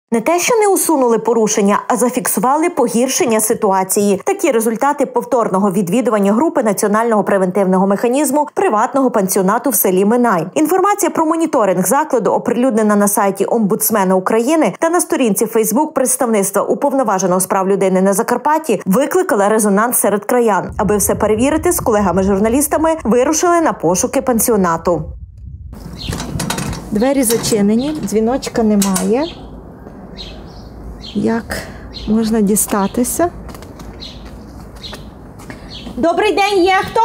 Не те, що не усунули порушення, а зафіксували погіршення ситуації. Такі результати повторного відвідування групи Національного превентивного механізму приватного пансіонату в селі Минай. Інформація про моніторинг закладу оприлюднена на сайті омбудсмена України та на сторінці Фейсбук представництва Уповноваженого з прав людини на Закарпатті викликала резонанс серед краян. Аби все перевірити, з колегами-журналістами вирушили на пошуки пансіонату. Двері зачинені, дзвіночка немає. Як можна дістатися? Добрий день, є хто?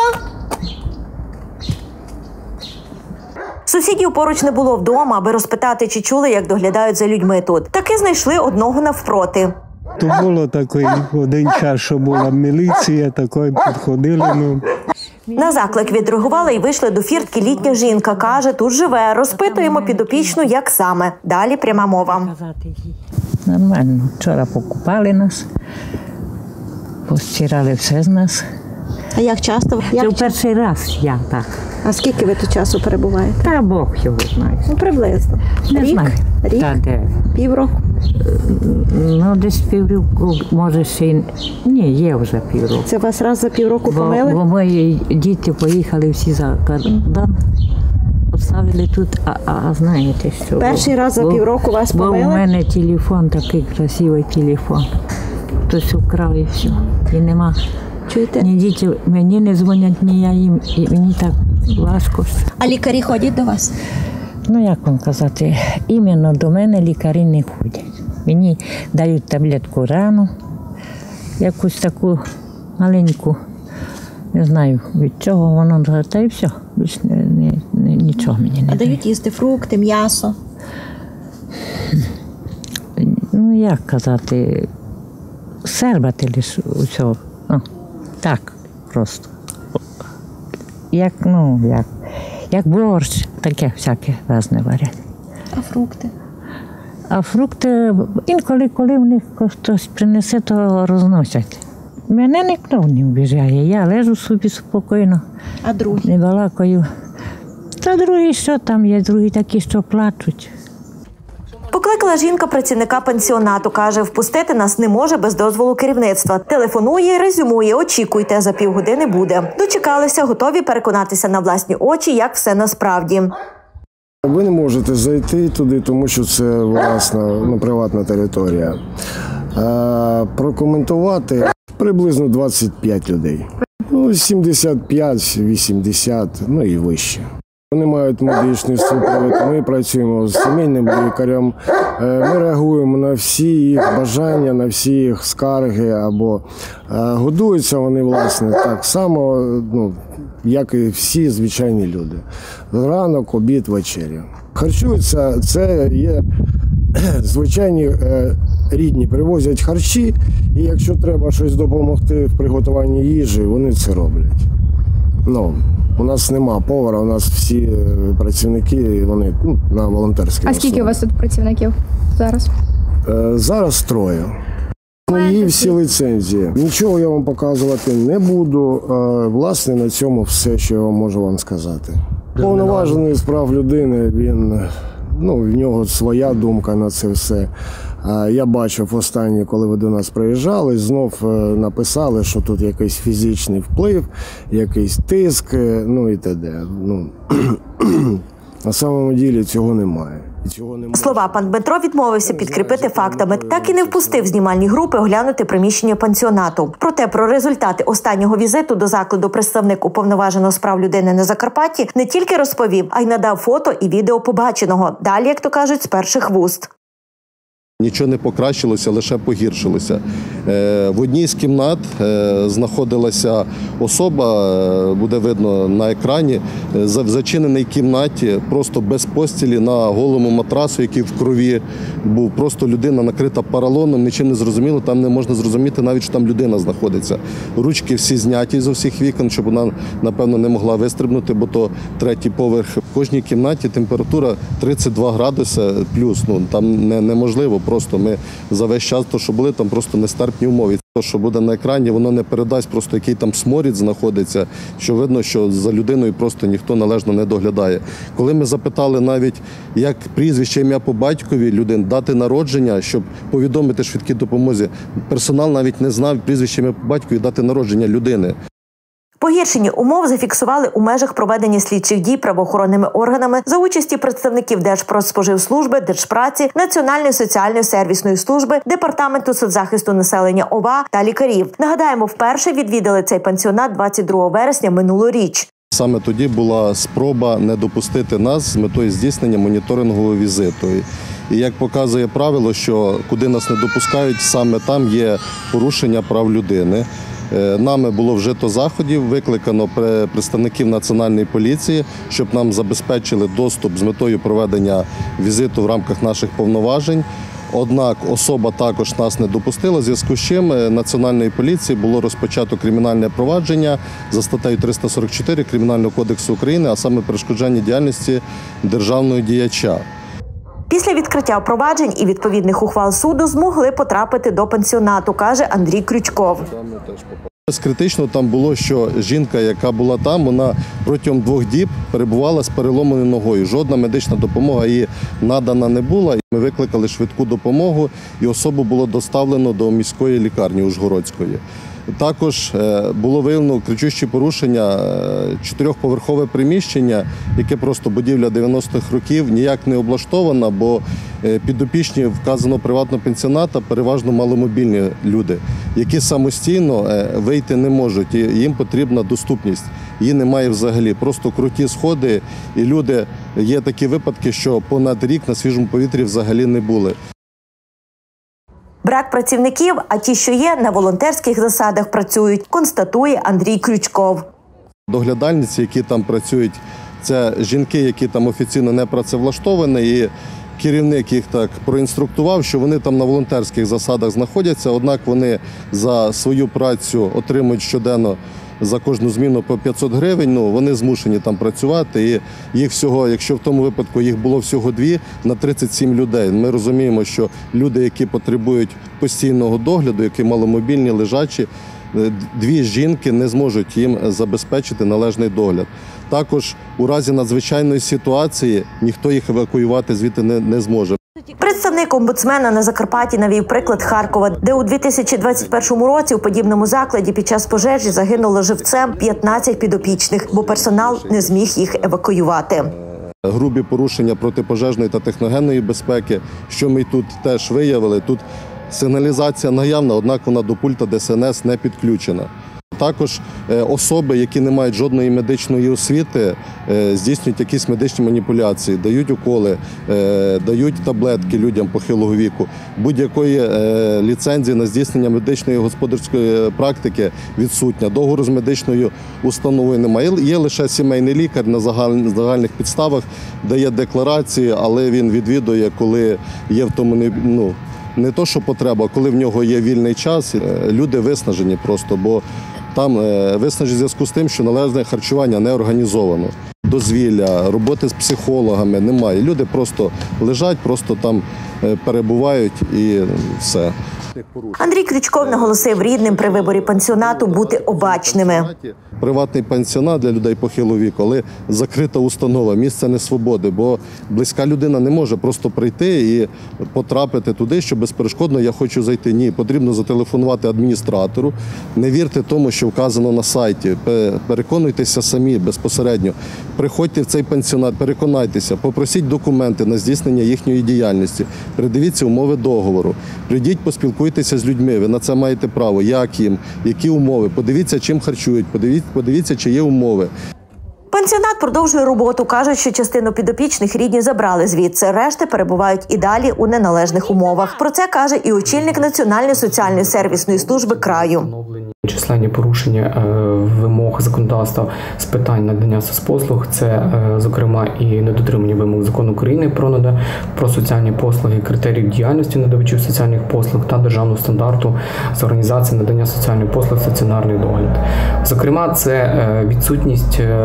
Сусідів поруч не було вдома, аби розпитати, чи чули, як доглядають за людьми тут. Таки знайшли одного навпроти. То було такий один час, що була міліція, такої підходили. На заклик відреагувала і вийшла до фіртки літня жінка. Каже, тут живе. Розпитуємо підопічну, як саме. Далі пряма мова. Нормально. Вчора покупали нас, постирали все з нас. А як часто? Це в перший раз я так. А скільки ви тут часу перебуваєте? Та Бог його знає. Ну, приблизно. Не знаю. Рік? Та де? Півроку? Ну, десь півроку, може ще й... Ні, є вже півроку. Це вас раз за півроку помили? Бо мої діти поїхали всі за кордон. Поставили тут, а знаєте що? Перший раз за півроку вас помили? Бо у мене телефон, такий красивий телефон. Хтось украв і все. І нема. Чуєте? Ні діти мені не дзвонять, ні я їм. І мені так важко. А лікарі ходять до вас? Ну, як вам казати, іменно до мене лікарі не ходять. Мені дають таблетку рану, якусь таку маленьку. Не знаю, від чого воно, та і все. Більше нічого мені не дають. А дають їсти фрукти, м'ясо? Ну, як казати, сербати лише усього. Ну, так просто. Як борщ, таке всяке різне варять. А фрукти? А фрукти, інколи, коли в них хтось принесе, то розносять. Мене ніхто не вбіжає, я лежу собі спокійно, А другі? не балакаю. Та другі, що там є, другі такі, що плачуть. Покликала жінка працівника пансіонату. Каже, впустити нас не може без дозволу керівництва. Телефонує, резюмує, очікуйте, за півгодини буде. Дочекалися, готові переконатися на власні очі, як все насправді. Ви не можете зайти туди, тому що це власна, приватна територія. Прокоментувати приблизно 25 людей. 75-80, і вище. Вони мають медичний супровід, ми працюємо з сімейним лікарем, ми реагуємо на всі їх бажання, на всі їх скарги, або годуються вони, власне, так само, як і всі звичайні люди. Ранок, обід, вечеря. Харчуються, це є звичайні рідні, привозять харчі, і якщо треба щось допомогти в приготуванні їжі, вони це роблять. У нас нема повара, у нас всі працівники, вони на волонтерській основі. А скільки у вас тут працівників зараз? Зараз 3. Є всі ліцензії. Нічого я вам показувати не буду. Власне, на цьому все, що я можу вам сказати. Повноважений з прав людини, в нього своя думка на це все. Я бачив останнє, коли ви до нас приїжджали, знов написали, що тут якийсь фізичний вплив, якийсь тиск, і т.д. На самому ділі цього немає. Слова пан Дмитро відмовився підкріпити фактами. Так і не впустив знімальні групи оглянути приміщення пансіонату. Проте про результати останнього візиту до закладу представник Уповноваженого з прав людини на Закарпатті не тільки розповів, а й надав фото і відео побаченого. Далі, як то кажуть, з перших вуст. Нічого не покращилося, лише погіршилося. В одній з кімнат знаходилася особа, буде видно на екрані, в зачиненій кімнаті, просто без постілі, на голому матрасу, який в крові був. Просто людина накрита поролоном, нічим не зрозуміло, там не можна зрозуміти навіть, що там людина знаходиться. Ручки всі зняті з усіх вікон, щоб вона, напевно, не могла вистрибнути, бо то 3-й поверх. В кожній кімнаті температура 32 градуси плюс, там неможливо. Просто ми за весь час, що були, там просто нестерпні умови. То, що буде на екрані, воно не передасть просто, який там сморід знаходиться, що видно, що за людиною просто ніхто належно не доглядає. Коли ми запитали навіть, як прізвище, ім'я по батькові людини, дати народження, щоб повідомити швидкій допомозі, персонал навіть не знав прізвище, ім'я по батькові, дати народження людини. Погіршені умов зафіксували у межах проведення слідчих дій правоохоронними органами за участі представників Держпродспоживслужби, Держпраці, Національної соціальної сервісної служби, Департаменту соцзахисту населення ОВА та лікарів. Нагадаємо, вперше відвідали цей пансіонат 22 вересня минулоріч. Саме тоді була спроба не допустити нас з метою здійснення моніторингового візиту. І як показує правило, що куди нас не допускають, саме там є порушення прав людини. Нами було вжито заходів, викликано представників Національної поліції, щоб нам забезпечили доступ з метою проведення візиту в рамках наших повноважень. Однак особа також нас не допустила, в зв'язку з чим Національної поліції було розпочато кримінальне провадження за статтею 344 Кримінального кодексу України, а саме перешкоджання діяльності державного діяча. Після відкриття проваджень і відповідних ухвал суду змогли потрапити до пансіонату, каже Андрій Крючков. Критично там було, що жінка, яка була там, вона протягом 2 діб перебувала з переломаною ногою. Жодна медична допомога їй надана не була. Ми викликали швидку допомогу і особу було доставлено до міської лікарні Ужгородської. Також було виявлено кричущі порушення, 4-поверхове приміщення, яке просто будівля 90-х років, ніяк не облаштована, бо підопічні вказаного приватного пенсіоната переважно маломобільні люди, які самостійно вийти не можуть, і їм потрібна доступність. Її немає взагалі, просто круті сходи, і люди, є такі випадки, що понад рік на свіжому повітрі взагалі не були. Брак працівників, а ті, що є, на волонтерських засадах працюють, констатує Андрій Крючков. Доглядальниці, які там працюють, це жінки, які там офіційно не працевлаштовані, і керівник їх так проінструктував, що вони там на волонтерських засадах знаходяться, однак вони за свою працю отримують щоденно за кожну зміну по 500 гривень, вони змушені там працювати. І їх всього, якщо в тому випадку їх було всього 2 на 37 людей. Ми розуміємо, що люди, які потребують постійного догляду, які маломобільні, лежачі, 2 жінки не зможуть їм забезпечити належний догляд. Також у разі надзвичайної ситуації ніхто їх евакуювати звідти не зможе. Представник омбудсмена на Закарпатті навів приклад Харкова, де у 2021 році у подібному закладі під час пожежі загинуло живцем 15 підопічних, бо персонал не зміг їх евакуювати. Грубі порушення протипожежної та техногенної безпеки, що ми тут теж виявили. Тут сигналізація наявна, однак вона до пульта ДСНС не підключена. Також особи, які не мають жодної медичної освіти, здійснюють якісь медичні маніпуляції, дають уколи, дають таблетки людям похилого віку. Будь-якої ліцензії на здійснення медичної господарської практики відсутня. Договору з медичною установою немає. Є лише сімейний лікар на загальних підставах, дає декларації, але він відвідує, коли є в тому не то, що потреба, а коли в нього є вільний час. Люди виснажені просто, бо там виснажені в зв'язку з тим, що належне харчування не організовано. Дозвілля, роботи з психологами немає. Люди просто лежать, просто там перебувають і все. Андрій Крючков наголосив рідним при виборі пансіонату бути обачними. Приватний пансіонат для людей похилого віку, але закрита установа, місце несвободи, бо близька людина не може просто прийти і потрапити туди, що безперешкодно я хочу зайти. Ні, потрібно зателефонувати адміністратору, не вірте тому, що вказано на сайті, переконуйтеся самі безпосередньо. Приходьте в цей пансіонат, переконайтеся, попросіть документи на здійснення їхньої діяльності, передивіться умови договору, прийдіть, поспілкуйтеся з людьми, ви на це маєте право, як їм, які умови, подивіться, чим харчують, подивіться, чи є умови. Пансіонат продовжує роботу. Кажуть, що частину підопічних рідні забрали звідси. Решти перебувають і далі у неналежних умовах. Про це каже і очільник Національної соціальної сервісної служби краю. Численні порушення вимог законодавства з питань надання соцпослуг, це, зокрема, і недотримання вимог Закону України про соціальні послуги, критеріїв діяльності надавачів соціальних послуг та державного стандарту з організації надання соціальних послуг стаціонарний догляд. Зокрема, це відсутність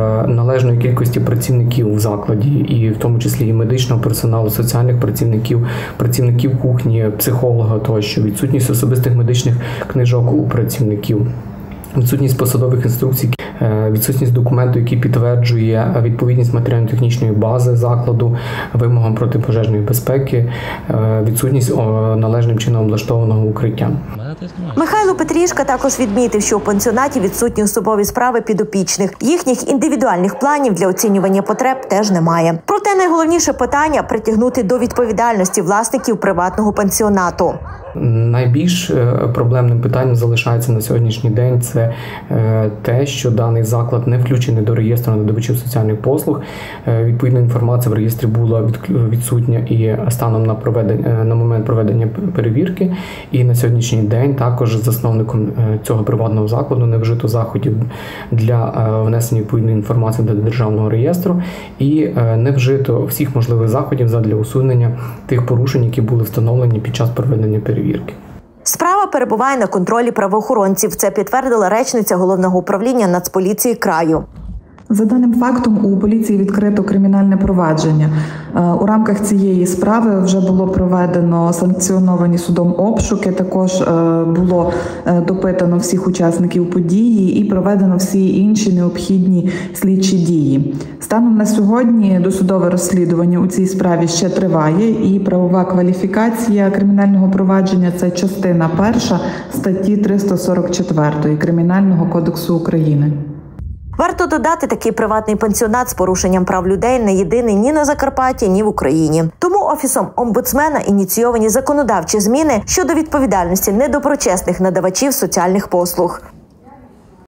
належної кількості працівників в закладі, і в тому числі і медичного персоналу, соціальних працівників, працівників кухні, психолога тощо, відсутність особистих медичних книжок у працівників, відсутність посадових інструкцій, відсутність документу, який підтверджує відповідність матеріально-технічної бази закладу вимогам протипожежної безпеки, відсутність належним чином облаштованого укриття. Михайло Петрішка також відмітив, що у пансіонаті відсутні особові справи підопічних. Їхніх індивідуальних планів для оцінювання потреб теж немає. Проте найголовніше питання – притягнути до відповідальності власників приватного пансіонату. Найбільш проблемним питанням залишається на сьогоднішній день – це те, що даний заклад не включений до реєстру надавачів соціальних послуг. Відповідна інформація в реєстрі була відсутня і станом на момент проведення перевірки. І на сьогоднішній день також засновником цього приватного закладу не вжито заходів для внесення відповідної інформації до державного реєстру і не вжито всіх можливих заходів задля усунення тих порушень, які були встановлені під час проведення перевірки. Справа перебуває на контролі правоохоронців. Це підтвердила речниця Головного управління Нацполіції краю. За даним фактом, у поліції відкрито кримінальне провадження. У рамках цієї справи вже було проведено санкціоновані судом обшуки, також було допитано всіх учасників події і проведено всі інші необхідні слідчі дії. Станом на сьогодні досудове розслідування у цій справі ще триває, і правова кваліфікація кримінального провадження – це частина 1 статті 344 Кримінального кодексу України. Варто додати, такий приватний пансіонат з порушенням прав людей не єдиний ні на Закарпатті, ні в Україні. Тому Офісом омбудсмена ініційовані законодавчі зміни щодо відповідальності недоброчесних надавачів соціальних послуг.